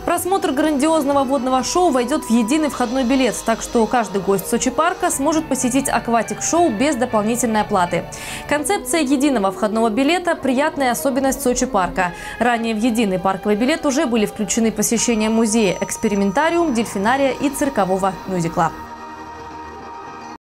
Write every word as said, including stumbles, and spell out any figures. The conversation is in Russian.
Просмотр грандиозного водного шоу войдет в единый входной билет, так что каждый гость Сочи-парка сможет посетить акватик-шоу без дополнительной оплаты. Концепция единого входного билета – приятная особенность Сочи-парка. Ранее в единый парковый билет уже были включены посещения музея, экспериментариум, дельфинария и циркового мюзикла.